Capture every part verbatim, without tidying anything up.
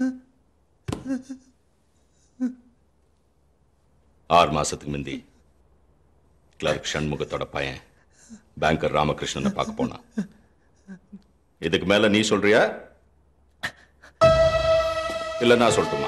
ஆறு மாசத்துக்கு முந்தி கிளர்க் ஷண்முகத்தோட பையன் பேங்கர் ராமகிருஷ்ணனை பார்க்க போனான். இதுக்கு மேல நீ சொல்றியா இல்ல நான் சொல்லட்டுமா?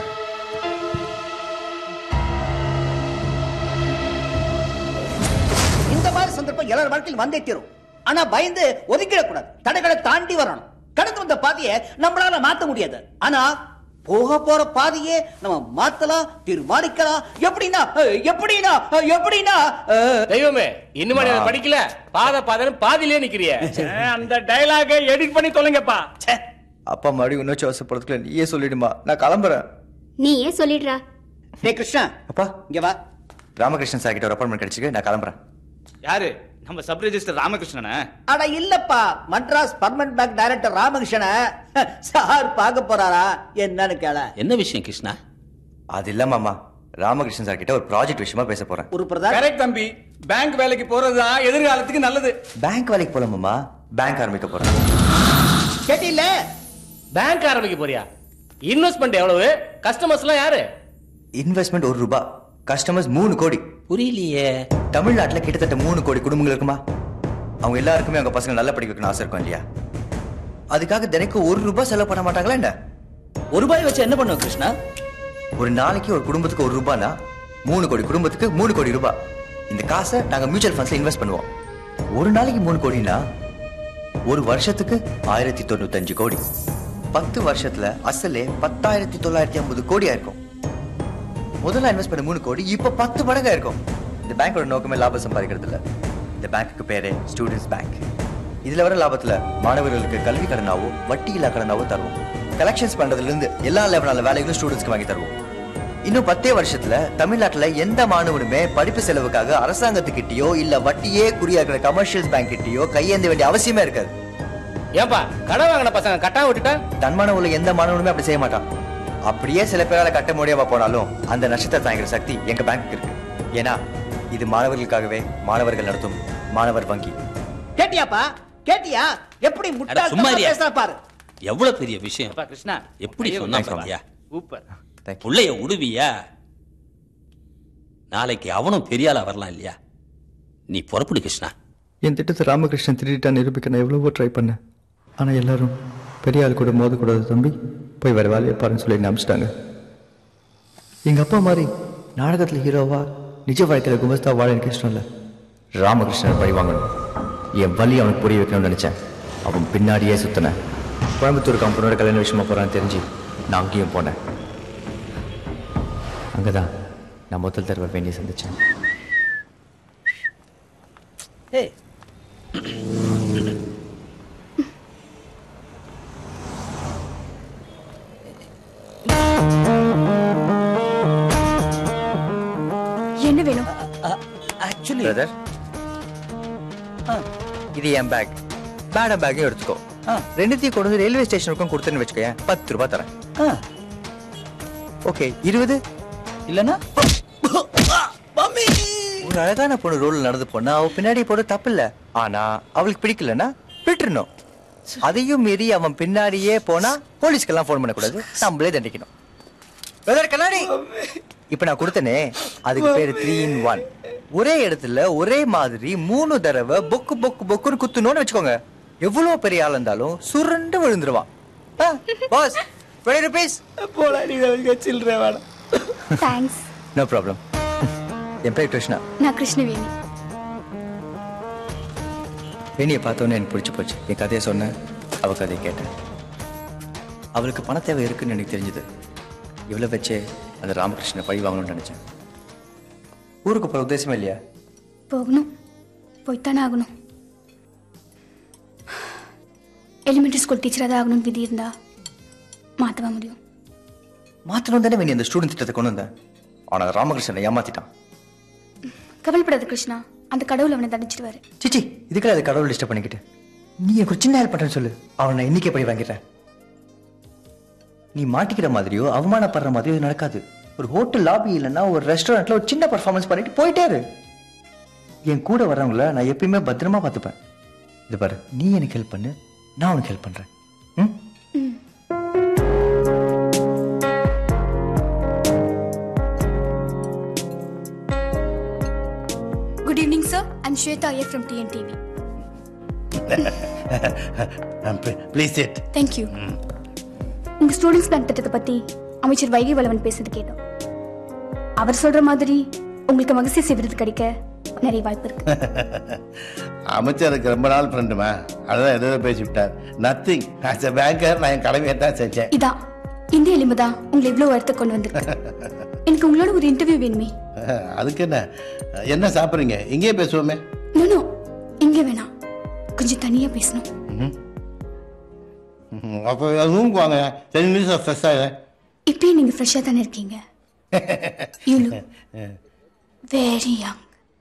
இந்த மாதிரி சந்தர்ப்பம் எல்லார் வாழ்க்கையில் வந்தே தீரும். ஆனா பயந்து ஒதுக்கிடக்கூடாது. தடைகளை தாண்டி வரணும். கடந்து வந்த பாதையை நம்மளால மாத்த முடியாது. ஆனா போக போற பாதையே நம்ம மாத்தலாம், தீர்மானிக்கலாம். எப்படின்னா எப்படின்னா எப்படின்னா தெய்வமே, இன்னும் நீ படிக்கல, பாத பாதன்னு பாதியிலே நிக்கிறிய. அந்த டயலாக எடிட் பண்ணி தொலைங்கப்பா. அப்பா மறுபடியும் இன்னொரு அவசரப்படுறதுக்குள்ள நீயே சொல்லிடுமா, நான் கிளம்புறேன். நீயே சொல்லிடுறா. டே கிருஷ்ணா, அப்பா இங்க வா. ராமகிருஷ்ணன் சார் கிட்ட ஒரு அப்பாயின்மெண்ட் கிடைச்சிருக்கு, நான் கிளம்புறேன். யாரு? நம்ம சப் ரெஜிஸ்டர் ராமகிருஷ்ணனா? அட இல்லப்பா, மட்ராஸ் பர்மனன்ட் பேங்க் டைரக்டர் ராமகிருஷ்ணனை சார் பார்க்க போறாரா என்னன்னு கேள. என்ன விஷயம் கிருஷ்ணா? அது இல்ல மாமா, ராமகிருஷ்ணன் சார் கிட்ட ஒரு ப்ராஜெக்ட் விஷயமா பேச போறேன். ஒரு பிரதா கரெக்ட் தம்பி, பேங்க் வேலைக்கு போறதுதான் எதிர்காலத்துக்கு நல்லது. பேங்க் வேலைக்கு போல மாமா, பேங்க் ஆரம்பிக்க போறேன். கேட்டில? பேங்க் ஆரம்பிக்க போறியா? இன்வெஸ்ட்மெண்ட் எவ்வளவு? கஸ்டமர்ஸ் எல்லாம் யாரு? இன்வெஸ்ட்மெண்ட் ஒரு ரூபாய், கஸ்டமர்ஸ் மூணு கோடி. புரியலையே. தமிழ்நாட்டுல கிட்டத்தட்ட மூணு கோடி குடும்பங்கள் இருக்குமா? அவங்க எல்லாருக்குமே அவங்க பசங்க நல்லா படிக்க வைக்கணும் ஆசை இருக்கும் இல்லையா? அதுக்காக தினைக்கும் ஒரு ரூபாய் செலவு பண்ண மாட்டாங்களா என்ன? ஒரு ரூபாய் வச்சு என்ன பண்ணுவோம் கிருஷ்ணா? ஒரு நாளைக்கு ஒரு குடும்பத்துக்கு ஒரு ரூபாய்னா மூணு கோடி குடும்பத்துக்கு மூணு கோடி ரூபாய். இந்த காசை நாங்க மியூச்சுவல் ஃபண்ட்ஸ்ல இன்வெஸ்ட் பண்ணுவோம். ஒரு நாளைக்கு மூணு கோடினா ஒரு வருஷத்துக்கு ஆயிரத்தி தொண்ணூத்தி அஞ்சு கோடி. பத்து வருஷத்துல அசலே பத்தாயிரத்தி தொள்ளாயிரத்தி ஐம்பது கோடியா இருக்கும். முதல்ல இன்வெஸ்ட் பண்ண மூணு கோடி இப்ப பத்து மடங்கா இருக்கும். இந்த பேங்கோட நோக்கமே லாபம் சம்பாதிக்கிறது இல்ல. இந்த பேங்க்குக்கு பேரே ஸ்டூடெண்ட்ஸ் பேங்க். இதுல வர லாபத்துல மாணவர்களுக்கு கல்வி கடனாவோ வட்டி இல்லா கடனாவோ தருவோம். கலெக்ஷன்ஸ் பண்றதுல இருந்து எல்லா லெவலான வேலைகளும் ஸ்டூடெண்ட்ஸ்க்கு வாங்கி தருவோம். இன்னும் பத்தே வருஷத்துல தமிழ்நாட்டுல எந்த மாணவனுமே படிப்பு செலவுக்காக அரசாங்கத்துக்கிட்டயோ இல்ல வட்டியே குறியாக்குற கமர்ஷியல் பேங்க் கிட்டயோ கையேந்த வேண்டிய அவசியமே இருக்காது. ஏன்பா கடன் வாங்கின பசங்க கட்டா விட்டுட்டா? தன்மான உள்ள எந்த மாணவனுமே அப்படி செய்ய மாட்டான். அப்படியே சில பேரால கட்ட முடியாம போனாலும் அந்த நஷ்டத்தை தாங்கிற சக்தி எங்க பேங்க்கு இருக்கு. ஏன்னா இது மாணவர்களுக்காகவே மாணவர்கள் நடத்தும் மாணவர் வங்கி. கேட்டியாப்பா? கேட்டியா? எப்படி முட்டாள்தனமா பேசுறா பாரு. எவ்வளவு பெரிய விஷயம் கிருஷ்ணா, எப்படி சொன்னா பாத்தியா? சூப்பர். புள்ளைய உடுவியா? நாளைக்கு அவனும் பெரிய ஆளா வரலாம் இல்லையா? நீ புறப்படு கிருஷ்ணா. என் திட்டத்தை ராமகிருஷ்ணன் திருடிட்டா நிரூபிக்க நான் எவ்வளவோ ட்ரை பண்ணேன். ஆனா எல்லாரும் பெரிய ஆள் கூட மோதக்கூடாது தம்பி, போய் வேற வேலையை பாருன்னு சொல்லி நம்பிச்சிட்டாங்க. எங்க அப்பா மாதிரி நாடகத்துல ஹீரோவா நிஜ வாழ்க்கையில குமஸ்தா வாழ எனக்கு இஷ்டம் இல்லை. ராமகிருஷ்ணன் பழி வாங்கணும், என் வலி அவனுக்கு புரிய வைக்கணும்னு நினைச்சேன். அவன் பின்னாடியே சுத்தினேன். கோயம்புத்தூர் கம்பெனியோட கல்யாண விஷயமா போறான்னு தெரிஞ்சு நான் அங்கேயும் போனேன். அங்கதான் நான் முதல் தடவை வேண்டிய சந்திச்சேன். என்ன வேணும்? ஆக்சுவலி பிரதர், இது என் பேக். மேடம் பேக்கையும் எடுத்துக்கோ. ரெண்டுத்தையும் கொண்டு வந்து ரயில்வே ஸ்டேஷனுக்கும் கொடுத்துன்னு வச்சுக்கோ, பத்து ரூபாய் தரேன். ஓகே, இருபது இல்லைன்னா ஒரு அழகான பொண்ணு ரோல் நடந்து போனா அவ பின்னாடி போட தப்பு இல்ல. ஆனா அவளுக்கு பிடிக்கலன்னா விட்டுறணும். அதையும் மீறி அவன் பின்னாடியே போனா போலீஸ்க்கெல்லாம் போன் பண்ணக்கூடாது, நம்மளே தண்டிக்கணும். கண்ணாடி இப்ப நான் கொடுத்தனே, அதுக்கு பேரு த்ரீ இன் ஒன். ஒரே இடத்துல ஒரே மாதிரி மூணு தடவை பொக்கு பொக்கு பொக்குன்னு குத்துணும்னு வச்சுக்கோங்க, எவ்வளவு பெரிய ஆள் இருந்தாலும் சுருண்டு விழுந்துருவான். பாஸ், டுவெண்ட்டி ருபீஸ் போடா, நீ சில்லற வேணாம். தேங்க்ஸ். No problem. என் பேர் கிருஷ்ணா. நான் கிருஷ்ணவேணி. வேணியை பார்த்தோன்னே எனக்கு பிடிச்சி போச்சு. என் கதையை சொன்னேன், அவ கதையை கேட்டேன். அவளுக்கு பண தேவை இருக்குன்னு எனக்கு தெரிஞ்சது. இவ்வளோ வச்சே அந்த ராமகிருஷ்ணனை பழி வாங்கணும்னு நினைச்சேன். ஊருக்கு போகிற உத்தேசமே இல்லையா? போகணும், போய்த்தானே ஆகணும். எலிமெண்ட்ரி ஸ்கூல் டீச்சராக தான் ஆகணும்னு விதி இருந்தா மாற்றவா முடியும். மாற்றணும் தானே வேணி அந்த ஸ்டூடெண்ட் திட்டத்தை கொண்டு வந்தேன். ஆனால் ராமகிருஷ்ணனை ஏமாத்திட்டான். கவலைப்படாத கிருஷ்ணா, அந்த கடவுள் அவனை தண்டிச்சிடுவாரு. சிச்சி, இதுக்குள்ள அதை கடவுள் டிஸ்டர்ப் பண்ணிக்கிட்டு நீ எனக்கு ஒரு சின்ன ஹெல்ப் பண்ணுறேன்னு சொல்லு, அவனை இன்னைக்கே பழி வாங்கிடுறேன். நீ மாட்டிக்கிற மாதிரியோ அவமானப்படுற மாதிரியோ நடக்காது. ஒரு ஹோட்டல் லாபி இல்லைன்னா ஒரு ரெஸ்டாரண்ட்ல ஒரு சின்ன பர்ஃபார்மன்ஸ் பண்ணிட்டு போயிட்டே இரு. என் கூட வர்றவங்கள நான் எப்பயுமே பத்திரமா பார்த்துப்பேன். இது பாரு, நீ எனக்கு ஹெல்ப் பண்ணு, நான் உனக்கு ஹெல்ப் பண்றேன். ம் Shweta Iyer from T N T V. Please sit. Thank you. உங்க ஸ்டூடெண்ட்ஸ் பேங்க் திட்டத்தை பத்தி அமைச்சர் வைகை வளவன் பேசுறது கேட்டோம். அவர் சொல்ற மாதிரி உங்களுக்கு மகசேசே விருது கிடைக்க நிறைய வாய்ப்பு இருக்கு. அமைச்சருக்கு ரொம்ப நாள் ஃப்ரெண்டுமா, அதான் எதாவது பேசிவிட்டார். நத்திங். ஆஸ் எ பேங்கர் நான் என் கடமையை தான் செஞ்சேன். இதான் இந்த எளிமை தான் உங்களை இவ்வளவு இடத்த கொண்டு வந்திருக்கு. எனக்கு உங்களோட ஒரு இன்டர்வியூ வேணுமே. அதுக்கு என்ன என்ன சாப்பிட்றீங்க? இங்கேயே பேசுவோமே. நோ இங்கே வேணாம், கொஞ்சம் தனியா பேசணும். அப்போ ரூமுக்கு வாங்க. டென் மினிட்ஸ் ஃப்ரெஷ்ஷாக. இப்பயே நீங்க ஃப்ரெஷ்ஷா தானே இருக்கீங்க. You look very young.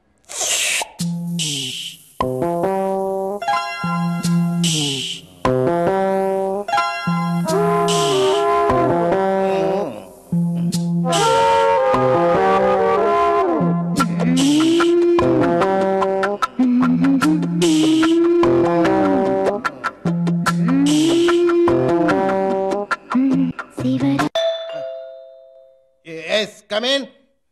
Yes, come in.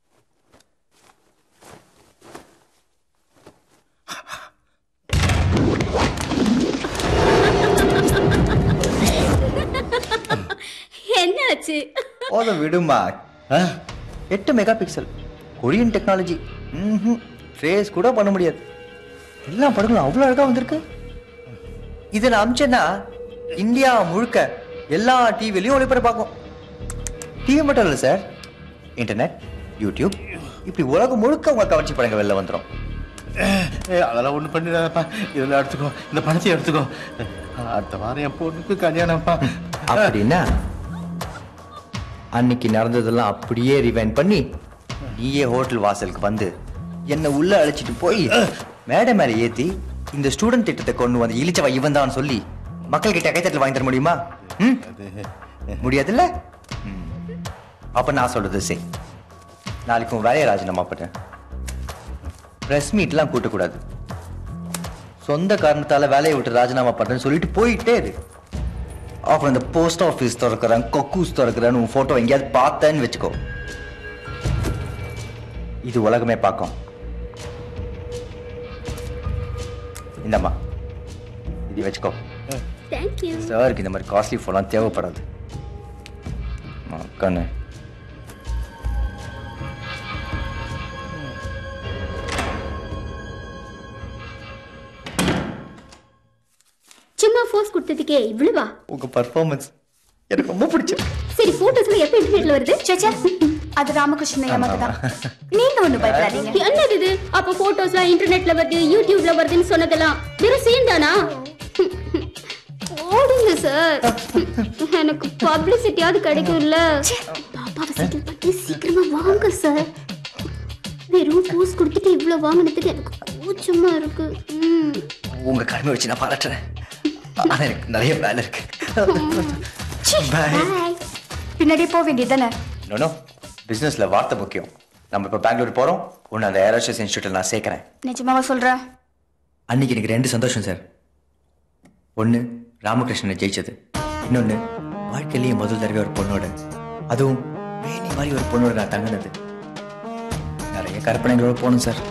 என்னாச்சு? போத விடுமா. எட்டு mega pixel Korean technology. Trace கூட பண்ண முடியாது. எல்லா படங்களும் அவ்வளோ அழகா வந்திருக்கு. இதை நான் அமிச்சேன்னா இந்தியா முழுக்க எல்லா டிவிலையும் ஒளிபரப்பாகும். டிவி மட்டும் இல்லை சார், இன்டர்நெட், யூடியூப், இப்படி உலகம் முழுக்க உங்க கவர்ச்சி படங்கள் வெளில வந்துடும். அதெல்லாம் ஒன்றும் பண்ணிடாதப்பா. இதெல்லாம் எடுத்துக்கோ, இந்த பணத்தை எடுத்துக்கோ. அடுத்த வாரம் என் பொண்ணுக்கு கல்யாணம்ப்பா. அப்படின்னா அன்னைக்கு நடந்ததெல்லாம் அப்படியே ரிவைண்ட் பண்ணி நீயே ஹோட்டல் வாசலுக்கு வந்து என்னை உள்ள அழைச்சிட்டு போய் மேடை மேலே ஏத்தி இந்த ஸ்டூடெண்ட் திட்டத்தை கொண்டு வந்து இழிச்சவா இவன் தான் சொல்லி மக்கள் கிட்ட கைத்தட்டல் வாங்கி தர முடியுமா? முடியாதுல்ல? அப்ப நான் சொல்றது சே, நாளைக்கு உன் வேலையை ராஜினாமா பண்ண. பிரஸ் மீட்லாம் கூட்டக்கூடாது. சொந்த காரணத்தால வேலையை விட்டு ராஜினாமா பண்றேன்னு சொல்லிட்டு போயிட்டே இரு. அப்புறம் இந்த போஸ்ட் ஆஃபீஸ் திறக்கிறேன், கொக்கூஸ் திறக்கிறேன்னு உன் போட்டோ எங்கேயாவது பார்த்தேன்னு வச்சுக்கோ. இது உலகமே பார்க்கும். இந்தம்மா இது வச்சுக்கோ. சாருக்கு இந்த மாதிரி காஸ்ட்லி ஃபோன்லாம் தேவைப்படாது. கண்ணு சும்மா போஸ் கொடுத்ததுக்கே இவ்வளவா? உங்க பெர்ஃபார்மன்ஸ் எனக்கு ரொம்ப பிடிச்சது. சரி, போட்டோஸ்ல எப்ப இன்டர்நெட்ல வருது? சேச்சா, அது ராமகிருஷ்ணன் ஏமாத்ததான். நீங்க ஒண்ணு பயப்படாதீங்க. என்னது இது? அப்ப போட்டோஸ்லாம் இன்டர்நெட்ல வருது, யூடியூப்ல வருதுன்னு சொன்னதெல்லாம் வெறும் சீன் தானா? ஓடுங்க சார், எனக்கு பப்ளிசிட்டியாவது கிடைக்கும்ல. பாப்பாவை செட்டில் பண்ணி சீக்கிரமா வாங்க சார். வெறும் போஸ் கொடுத்துட்டு இவ்வளவு வாங்கினதுக்கு எனக்கு கூச்சமா இருக்கு. உங்க கடமை வச்சு நான் பாராட்டுறேன். ஆனா எனக்கு நிறைய வேலை இருக்கு. பின்னாடி போக வேண்டியதானே? நோ, பிசினஸ்ல வார்த்தை முக்கியம். நம்ம இப்ப பெங்களூர் போறோம். ஒன்னு அந்த ஏரோஸ்பேஸ் இன்ஸ்டியூட்ல நான் சேர்க்கிறேன். நிஜமாவா சொல்றேன்? அன்னைக்கு எனக்கு ரெண்டு சந்தோஷம் சார். ஒன்னு ராமகிருஷ்ணனை ஜெயிச்சது, இன்னொன்னு வாழ்க்கையிலேயே முதல் தடவை ஒரு பொண்ணோட, அதுவும் வேணி மாதிரி ஒரு பொண்ணோட நான் தங்கினது. நிறைய கற்பனைகளோட போகணும் சார்.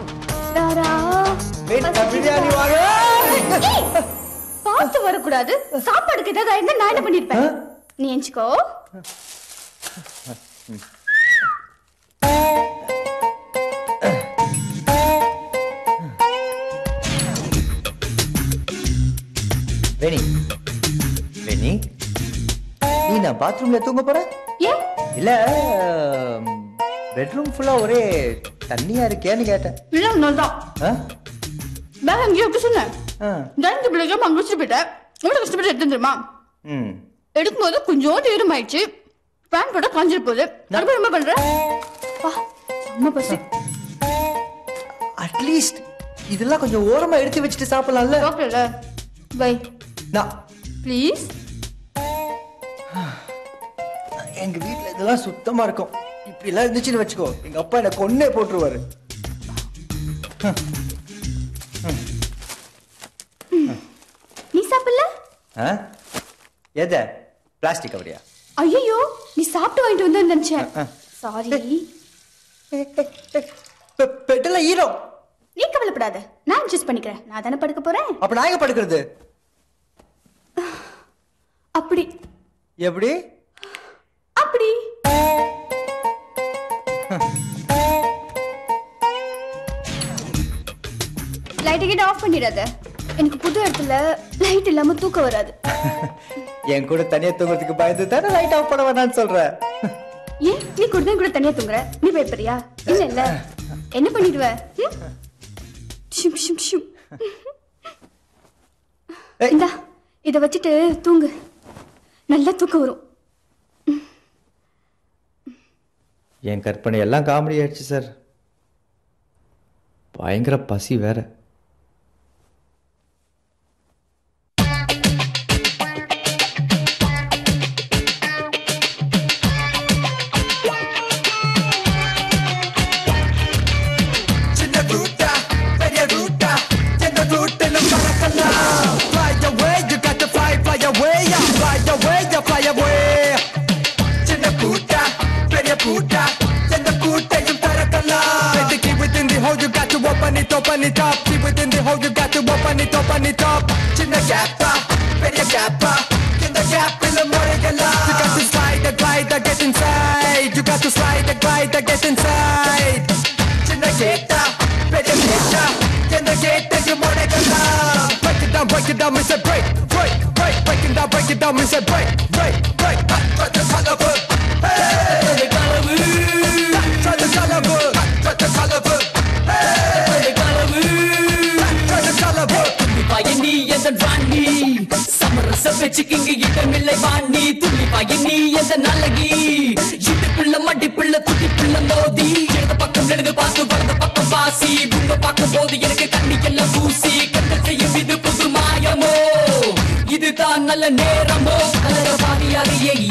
பார்த்து வரக்கூடாது. சாப்பாடுக்கு ஏதாவது இருந்தா நான் என்ன பண்ணிருப்பேன்? நீ எஞ்சிக்கோ. வேணி, வேணி, நீ நான் பாத்ரூம்ல தூங்க போற? ஏன்? இல்ல, பெட்ரூம் ஃபுல்லா ஒரே தண்ணியா இருக்கேன்னு கேட்டேன். இல்ல, ஒன்னுதான். நான் அங்கேயே எப்படி சொன்னேன்? டைனிங் டேபிள் வைக்காம அங்க வச்சுட்டு போயிட்டேன். எவ்வளவு கஷ்டப்பட்டு எடுத்து தெரியுமா? எடுக்கும்போது கொஞ்சம் ஈரம் ஆயிடுச்சு. பேன் போட்டா காஞ்சிட்டு போகுது. ரொம்ப ரொம்ப பண்றேன். அட்லீஸ்ட் இதெல்லாம் கொஞ்சம் ஓரமா எடுத்து வச்சுட்டு சாப்பிடலாம்ல? சாப்பிடல. பை. நான் ப்ளீஸ். எங்க வீட்டுல இதெல்லாம் சுத்தமா இருக்கும். இப்படி எல்லாம் இருந்துச்சுன்னு வச்சுக்கோ, எங்க அப்பா என்ன கொன்னே போட்டுருவாரு. நீ சாப்பிடல? எத? பிளாஸ்டிக் கவரியா? ஐயோ, நீ சாப்பிட்டு வாங்கிட்டு வந்து நினைச்சேன். சாரி. பெட்டல ஈரம். நீ கவலைப்படாத, நான் அட்ஜஸ்ட் பண்ணிக்கிறேன். நான் தானே படுக்க போறேன். அப்ப நான் எங்க படுக்கிறது? அப்படி. எப்படி? அப்படி. லைட் கிட்ட ஆஃப் பண்ணிடாத. எனக்கு புது இடத்துல லைட் இல்லாம தூக்கம் வராது. என் கூட தனியா தூங்குறதுக்கு பயந்து தானே லைட் ஆஃப் பண்ண வேணாம்னு சொல்றேன். ஏன் நீ கூட தான் கூட தனியா தூங்குற? நீ பயப்படுறியா? இல்ல இல்ல. என்ன பண்ணிடுவ? Shrimp shrimp shrimp. இந்தா இத வச்சிட்டு தூங்கு. நல்லா தூக்கம் வரும். என் கற்பனை எல்லாம் காமெடி ஆயிடுச்சு சார். பயங்கர பசி வேற. Open it up, see within the hole you got to open it, open it up. Chinna gappa, peria gappa, in the gap in the morning alive. You got to slide, the glide, the get inside. You got to slide, the glide, the get inside. Chinna geta, peria geta, in the gate in the morning alive. Break it down, break it down, we say break, break, break, break it down, break it down, we say break, break, break. Kattradhu Kalavu, hey, Kalavu, Kattradhu Kalavu, Kattradhu Kalavu. நீ எந்த ராணி சமரச பேச்சுக்கிங்க இடமில்லை வாணி துள்ளி பாய நீ எந்த நல்லகி இடுப்புள்ள மடிப்புள்ள துடிப்புள்ள மோதி இடது பக்கம் எழுது பார்த்து வலது பக்கம் வாசி உங்க பார்க்கும் போது எனக்கு கண்ணி எல்லாம் பூசி கண்கள் செய்யும் இது புது மாயமோ இதுதான் நல்ல நேரமோ கலர பாதியாகிய